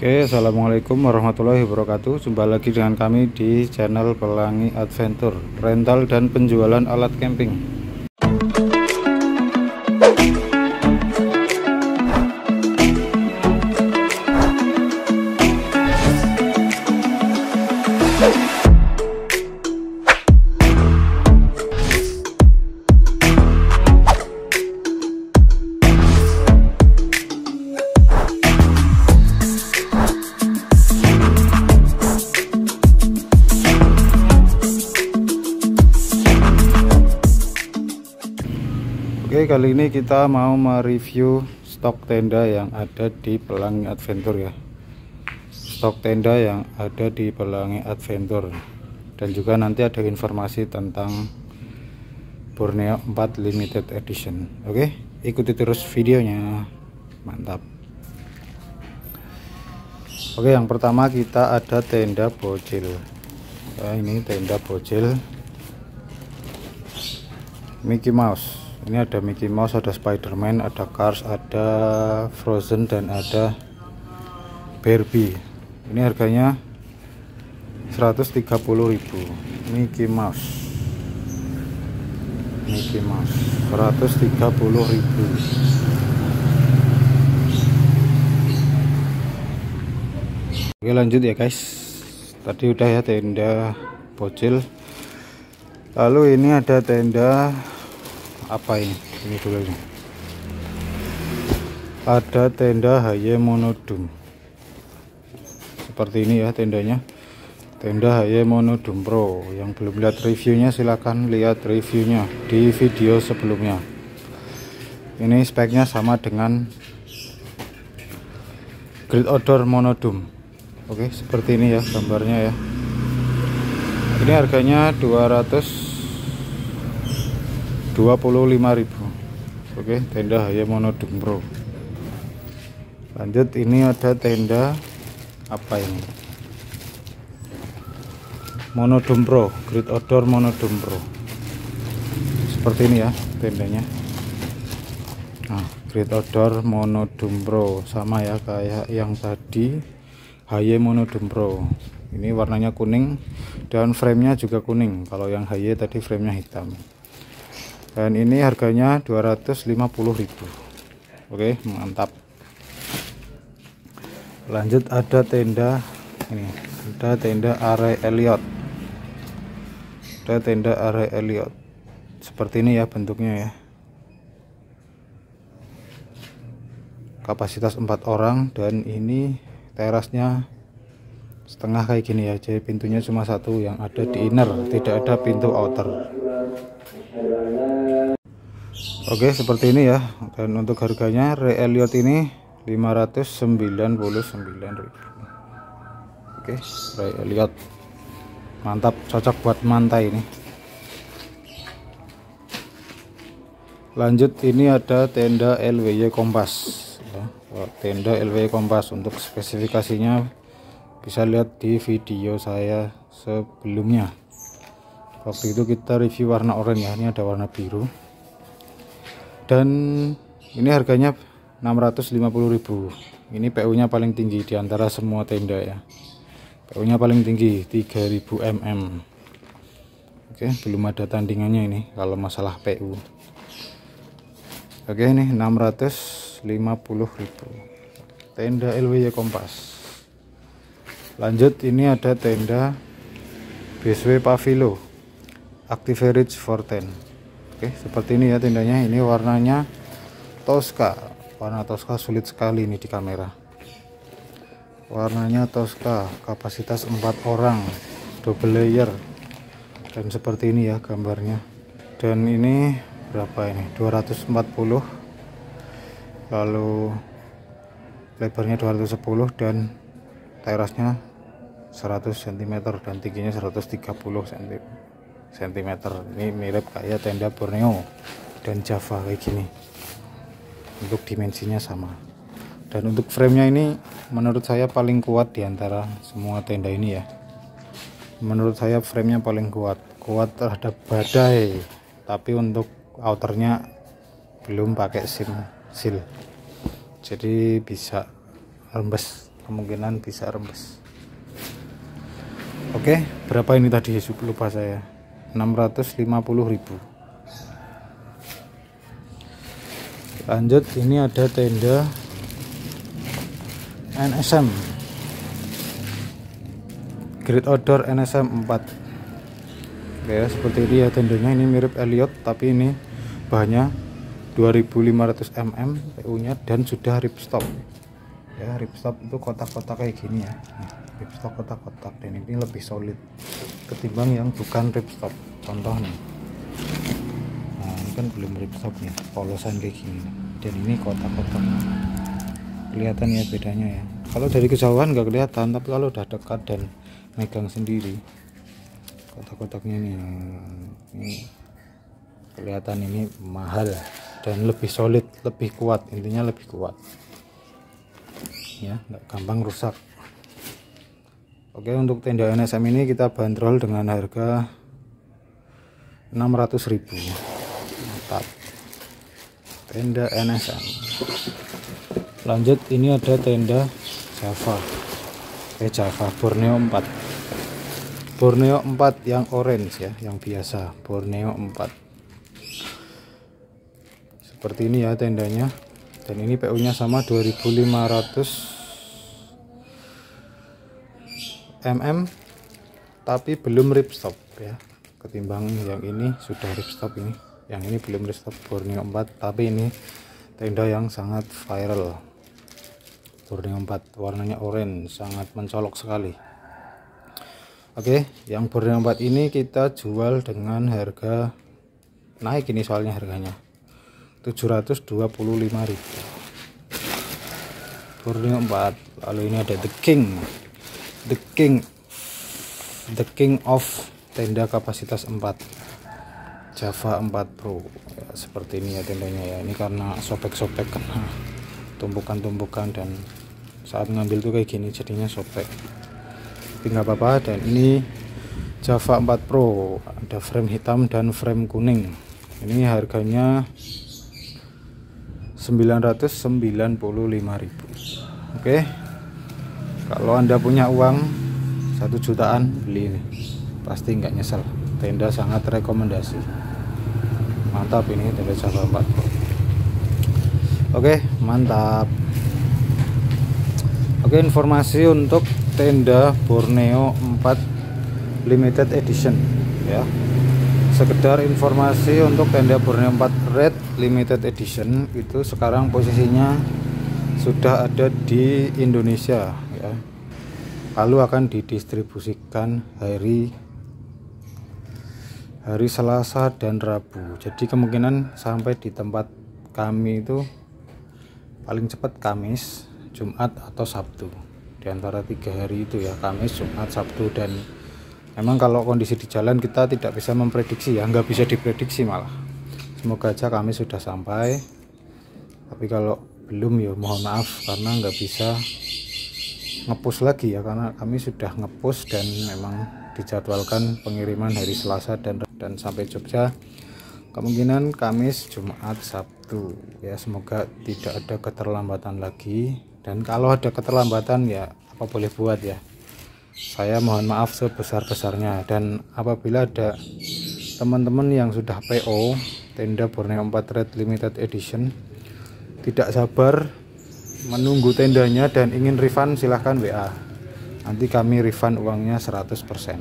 Oke, assalamualaikum warahmatullahi wabarakatuh. Jumpa lagi dengan kami di channel Pelangi Adventure, rental dan penjualan alat camping. Oke, kali ini kita mau mereview stok tenda yang ada di Pelangi Adventure ya. Stok tenda yang ada di Pelangi Adventure. Dan juga nanti ada informasi tentang Borneo 4 Limited Edition. Oke, ikuti terus videonya. Mantap. Oke, yang pertama kita ada tenda bocil. Nah, ini tenda bocil Mickey Mouse. Ini ada Mickey Mouse, ada Spiderman, ada Cars, ada Frozen, dan ada Barbie. Ini harganya 130.000. Mickey Mouse 130.000. Oke, lanjut ya guys. Tadi udah ya tenda bocil. Lalu ini ada tenda apa ini dulu ini. Ada tenda Haye Monodum seperti ini ya tendanya, tenda Haye Monodum Pro. Yang belum lihat reviewnya silahkan lihat reviewnya di video sebelumnya. Ini speknya sama dengan Great Outdoor Monodum. Oke, seperti ini ya gambarnya ya. Ini harganya 225.000. Oke, tenda Haye Monodum Pro. Lanjut, ini ada tenda apa ini, Monodum Pro, Great Outdoor Monodum Pro. Seperti ini ya tendanya. Nah, Great Outdoor Monodum Pro sama ya kayak yang tadi Haye Monodum Pro. Ini warnanya kuning dan framenya juga kuning. Kalau yang Haye tadi framenya hitam. Dan ini harganya 250.000. Oke, mantap. Lanjut, ada tenda ini, ada tenda Are Elliot. Ada tenda Are Elliot. Seperti ini ya bentuknya ya. Kapasitas 4 orang dan ini terasnya setengah kayak gini ya. Jadi pintunya cuma satu yang ada di inner, tidak ada pintu outer. Oke, seperti ini ya. Dan untuk harganya Are Elliot ini 599.000. Oke, Are Elliot mantap, cocok buat mantai ini. Lanjut, ini ada tenda LWY Kompas ya. Tenda LWY Kompas, untuk spesifikasinya bisa lihat di video saya sebelumnya. Waktu itu kita review warna oranye ya, ini ada warna biru. Dan ini harganya 650.000. Ini PU nya paling tinggi di antara semua tenda ya. PU nya paling tinggi 3000 mm. Oke, belum ada tandingannya ini kalau masalah PU. Oke, ini 650.000 tenda LWY Kompas. Lanjut, ini ada tenda BSW Pavilo Active Ridge 410. Oke, seperti ini ya tendanya. Ini warnanya Tosca. Warna Tosca sulit sekali ini di kamera. Warnanya Tosca, kapasitas 4 orang, double layer. Dan seperti ini ya gambarnya. Dan ini berapa ini? 240. Lalu lebarnya 210 dan terasnya 100 cm dan tingginya 130 cm. Ini mirip kayak tenda Borneo dan Java kayak gini. Untuk dimensinya sama. Dan untuk framenya ini menurut saya paling kuat di antara semua tenda ini ya. Menurut saya framenya paling kuat terhadap badai. Tapi untuk outernya belum pakai seal, jadi bisa rembes kemungkinan bisa rembes. Oke, berapa ini tadi lupa saya. 650.000. Lanjut, ini ada tenda NSM Great Outdoor NSM 4. Oke, seperti ini ya tendanya. Ini mirip Elliot tapi ini bahannya 2500 mm PU nya dan sudah ripstop ya. Ripstop itu kotak-kotak kayak gini ya. Ripstop kotak-kotak, dan ini lebih solid ketimbang yang bukan ripstop. Contoh nih, nah ini kan belum ripstop nih, polosan kayak gini, dan ini kotak-kotak. Kelihatan ya bedanya ya. Kalau dari kejauhan nggak kelihatan, tapi kalau udah dekat dan megang sendiri kotak-kotaknya nih, ini kelihatan ini mahal dan lebih solid, lebih kuat, intinya lebih kuat ya, nggak gampang rusak. Oke, untuk tenda NSM ini kita bandrol dengan harga 600.000. Mantap, tenda NSM. Lanjut, ini ada tenda Java, Java Borneo 4. Borneo 4 yang orange ya, yang biasa Borneo 4. Seperti ini ya tendanya, dan ini PU nya sama 2500 mm tapi belum ripstop ya, ketimbang yang ini sudah ripstop. Ini yang ini belum ripstop, Borneo 4, tapi ini tenda yang sangat viral. Borneo 4 warnanya orange, sangat mencolok sekali. Oke, yang Borneo 4 ini kita jual dengan harga naik, ini soalnya harganya 725.000. Borneo 4. Lalu ini ada The King of tenda kapasitas 4, Java 4 Pro ya, seperti ini ya tendanya ya. Ini karena sobek-sobek, kena tumpukan-tumpukan, dan saat ngambil tuh kayak gini jadinya sobek, tapi nggak apa-apa. Dan ini Java 4 Pro, ada frame hitam dan frame kuning. Ini harganya 995.000. Oke, kalau Anda punya uang 1 jutaan beli ini, pasti nggak nyesel. Tenda sangat rekomendasi, mantap ini tenda Java 4 Pro. Oke, mantap. Oke, informasi untuk tenda Borneo 4 limited edition ya. Sekedar informasi untuk tenda Borneo 4 Red limited edition itu sekarang posisinya sudah ada di Indonesia ya. Lalu akan didistribusikan hari Selasa dan Rabu. Jadi kemungkinan sampai di tempat kami itu paling cepat Kamis, Jumat atau Sabtu. Di antara 3 hari itu ya, Kamis, Jumat, Sabtu. Dan memang kalau kondisi di jalan kita tidak bisa memprediksi ya, nggak bisa diprediksi malah. Semoga aja kami sudah sampai, tapi kalau belum ya mohon maaf karena nggak bisa ngepush lagi ya, karena kami sudah ngepush dan memang dijadwalkan pengiriman hari Selasa dan sampai Jogja kemungkinan Kamis, Jumat, Sabtu ya. Semoga tidak ada keterlambatan lagi, dan kalau ada keterlambatan ya apa boleh buat ya, saya mohon maaf sebesar-besarnya. Dan apabila ada teman-teman yang sudah PO tenda Borneo 4 Red limited edition tidak sabar menunggu tendanya dan ingin refund, silahkan WA, nanti kami refund uangnya 100%.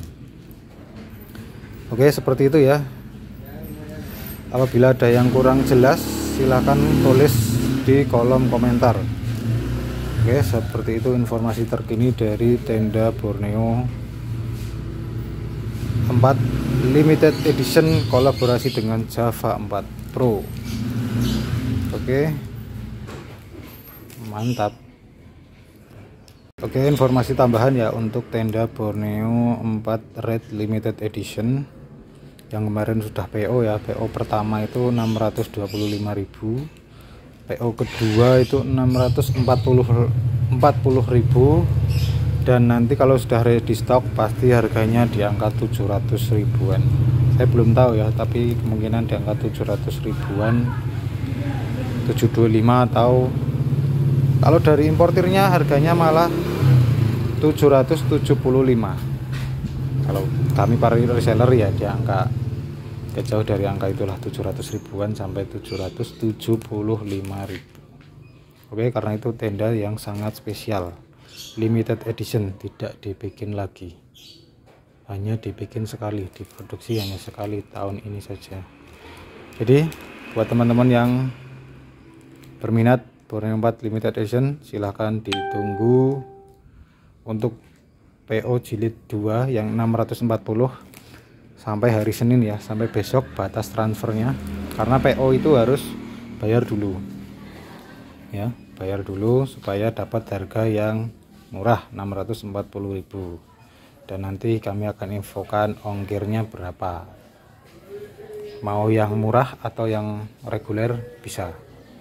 Oke, seperti itu ya. Apabila ada yang kurang jelas silahkan tulis di kolom komentar. Oke, seperti itu informasi terkini dari tenda Borneo 4 limited edition kolaborasi dengan Java 4 Pro. Oke, mantap. Oke, informasi tambahan ya untuk tenda Borneo 4 Red limited edition yang kemarin sudah PO ya. PO pertama itu 625.000, PO kedua itu 640.000, dan nanti kalau sudah ready stock pasti harganya di angka 700 ribuan. Saya belum tahu ya, tapi kemungkinan di angka 700 ribuan, 725, atau kalau dari importirnya harganya malah 775. Kalau kami para reseller ya di angka jauh dari angka itulah, 700 ribuan sampai 775.000. Oke, karena itu tenda yang sangat spesial, limited edition, tidak dibikin lagi, hanya dibikin sekali, diproduksi hanya sekali tahun ini saja. Jadi buat teman-teman yang berminat Borneo 4 limited edition, silahkan ditunggu untuk PO jilid 2 yang 640 sampai hari Senin ya, sampai besok batas transfernya, karena PO itu harus bayar dulu ya, bayar dulu supaya dapat harga yang murah 640.000, dan nanti kami akan infokan ongkirnya berapa, mau yang murah atau yang reguler bisa.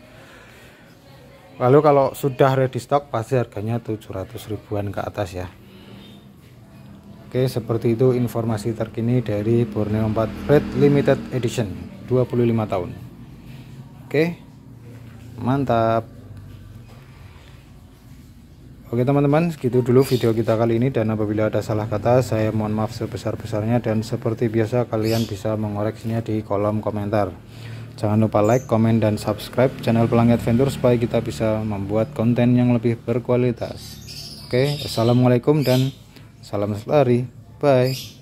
Lalu kalau sudah ready stock pasti harganya 700 ribuan ke atas ya. Oke, seperti itu informasi terkini dari Borneo 4 Red Limited Edition 25 tahun. Oke, mantap. Oke teman-teman, segitu dulu video kita kali ini, dan apabila ada salah kata saya mohon maaf sebesar-besarnya, dan seperti biasa kalian bisa mengoreksinya di kolom komentar. Jangan lupa like, komen, dan subscribe channel Pelangi Adventure supaya kita bisa membuat konten yang lebih berkualitas. Oke, assalamualaikum dan salam lestari, bye.